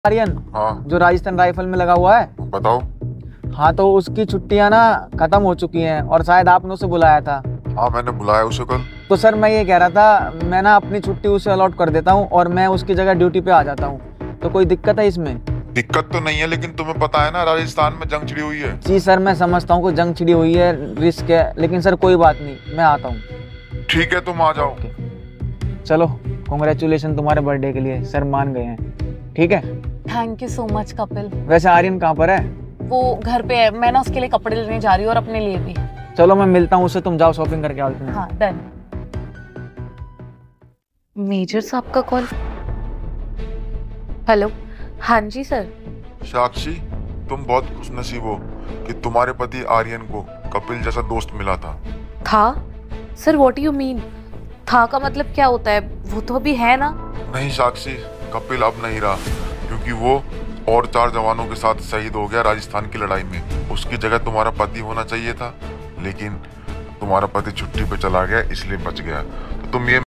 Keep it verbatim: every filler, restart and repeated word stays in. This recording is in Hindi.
आर्यन, हाँ जो राजस्थान राइफल में लगा हुआ है। बताओ। हाँ, तो उसकी छुट्टियां ना खत्म हो चुकी हैं और शायद आपने उसे बुलाया था। हाँ मैंने बुलाया उसे कल। तो सर मैं ये कह रहा था, मैं ना अपनी छुट्टी उसे अलॉट कर देता हूँ और मैं उसकी जगह ड्यूटी पे आ जाता हूँ। तो कोई दिक्कत है इसमें? दिक्कत तो नहीं है, लेकिन तुम्हें पता है ना राजस्थान में जंग छिड़ी हुई है। जी सर, मैं समझता हूँ कि जंग छिड़ी हुई है, रिस्क है, लेकिन सर कोई बात नहीं, मैं आता हूँ। ठीक है तुम आ जाओ। चलो, कॉन्ग्रेचुलेशन तुम्हारे बर्थडे के लिए, सर मान गए हैं। ठीक है। Thank you so much Kapil. वैसे आर्यन कहाँ पर है? वो घर पे है, मैं ना उसके लिए कपड़े लेने जा रही हूँ और अपने लिए भी। चलो मैं मिलता हूँ उससे, तुम जाओ शॉपिंग करके आओ तुम्हें। हाँ डन। मेजर साहब का कॉल। हेलो। हाँ जी सर। साक्षी, तुम बहुत खुशनसीब हो कि तुम्हारे पति आर्यन को कपिल जैसा दोस्त मिला था। था? Sir what you mean? था का मतलब क्या होता है? वो तो अभी है ना। नहीं साक्षी, कपिल अब नहीं रहा, क्योंकि वो और चार जवानों के साथ शहीद हो गया राजस्थान की लड़ाई में। उसकी जगह तुम्हारा पति होना चाहिए था, लेकिन तुम्हारा पति छुट्टी पे चला गया, इसलिए बच गया। तो तुम ये